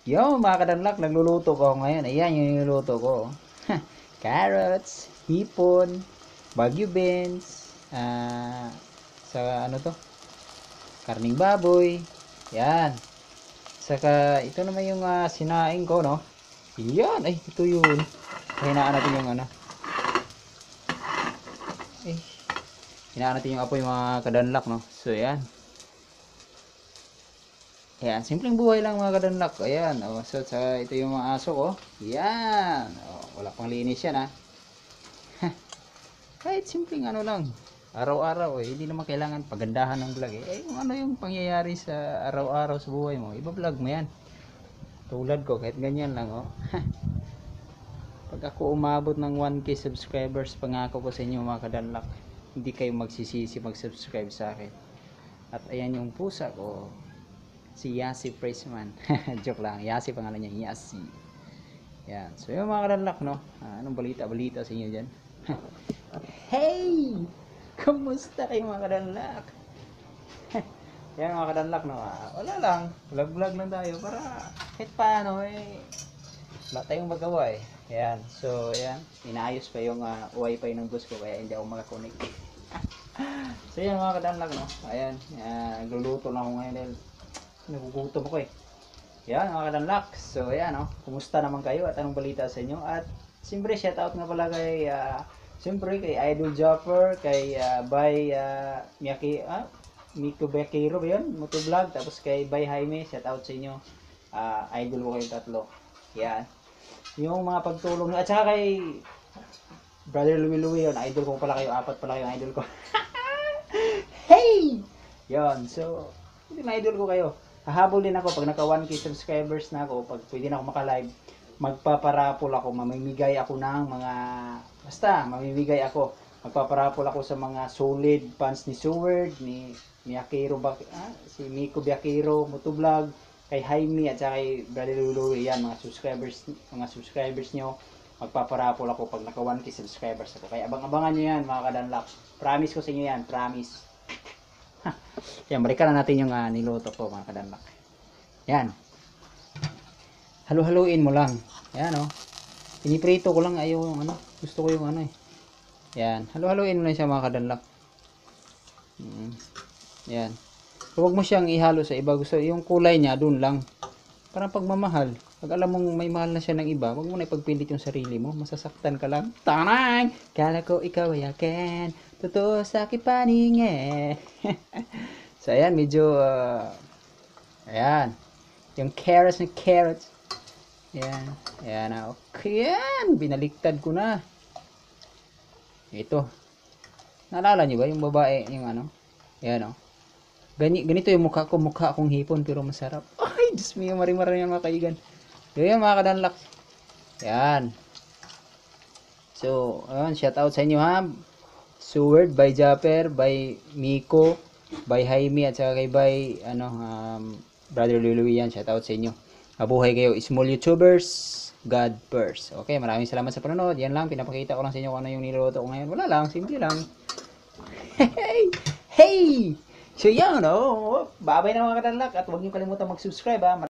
Yo, mga kadanlak, nagluluto ko ngayon. Ayan yung niluluto ko. Carrots, hipon, Baguio beans, sa ano to? Karning baboy. Yan. Saka ito naman yung sinaing ko, no? Yan, ay ito yun. Hinaan natin yung ano. Eh, hinaan natin yung apoy mga kadanlak, no? So, yan. Ayan, simpleng buhay lang mga kadanlak. Ayan, oh, so ito yung mga aso ko. Ayan, oh, wala pang linis yan ha. Kahit simpleng ano lang, araw-araw eh, hindi naman kailangan pagandahan ng vlog eh. Kung ano yung pangyayari sa araw-araw sa buhay mo, iba-vlog mo yan. Tulad ko, kahit ganyan lang oh. Pag ako umabot ng 1K subscribers, pangako ko sa inyo mga kadanlak, hindi kayo magsisisi mag-subscribe sa akin. At ayan yung pusa ko. Si Yasi Pressman. Joke lang. Yasi pangalan niya. Yasi. Yan. So yung mga kadanlak, no? Anong balita sa inyo dyan? Hey! Kamusta kayo mga kadanlak? Yan mga kadanlak, no? Wala lang. Vlog-vlog lang tayo para kahit paano eh. Wala tayong magawa eh. Yan. So, yan. Inaayos pa yung wifi ng bus ko kaya hindi ako makakonek. So yan mga kadanlak, no? Ayan. Nagluluto lang ako ngayon dahil nagugutom ako eh. Yan mga kadanlak. So ayan oh. Kumusta naman kayo at anong balita sa inyo? At siyempre shoutout nga pala kay siyempre kay Idol Jopper, kay Bay Miko Bekiro ba yun? Motovlog. Tapos kay Bay Jaime, shoutout sa inyo. Idol ko kayong tatlo. Yan. Yung mga pagtulong at saka kay Brother Louie yun. Idol ko pala kayo. Apat pala kayong idol ko. Hey! Yan. So hindi na idol ko kayo. Hahabol din ako pag naka 1K subscribers na ako, pag pwede na ako maka-live, magpaparapol ako, mamimigay ako ng mga, basta, mamimigay ako, magpaparapol ako sa mga solid fans ni Seward, ni Akiro, si Miko Biakiro, Motovlog, kay Jaime at saka kay Brother Lulu, yan, mga subscribers nyo, magpaparapol ako pag naka 1K subscribers ako. Kaya abang-abangan nyo yan, mga kadanlak. Promise ko sa inyo yan, promise. Yan, balikan na natin yung niluto ko mga kadanlak. Yan. Halu-haluin mo lang. Yan oh. Piniprito ko lang ayaw yung ano. Gusto ko yung ano eh. Yan. Halu-haluin mo lang siya mga kadanlak. Yan. Huwag mo siyang ihalo sa iba. Gusto yung kulay niya dun lang. Parang pagmamahal. Pag alam mong may mahal na siya ng iba, huwag mo na ipagpilit yung sarili mo. Masasaktan ka lang. Tanang! Kala ko ikaw ay akin. Totoo sa aking paningin. So, ayan. Medyo, ayan. Yung carrots. Ayan. Ayan na. Okay, yan. Binaliktad ko na. Ito. Naalala nyo ba yung babae, yung ano? Ayan o. Ganito yung mukha ko. Mukha akong hipon pero masarap. Ay, Diyos mo yung marimara yan mga kaigan. Yan mga kadanlak. Yan. So, ayan. Shout out sa inyo ha. Seward by Japper, by Miko, by Jaime at saka kay by Brother Luluwi yan. Shout out sa inyo. Mabuhay kayo, small YouTubers. God first. Okay, maraming salamat sa panonood. Yan lang, pinapakita ko lang sa inyo kung ano yung niluto ko ngayon. Wala lang, simple lang. Hey! So yan, bye-bye na mga kadanlak at huwag niyo kalimutan mag-subscribe ha.